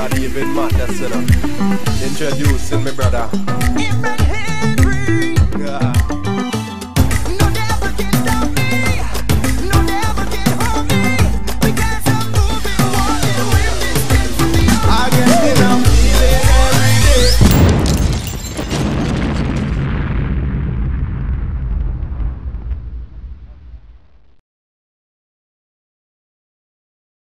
David Matters, you know. Introducing my brother Evan Henry. Yeah.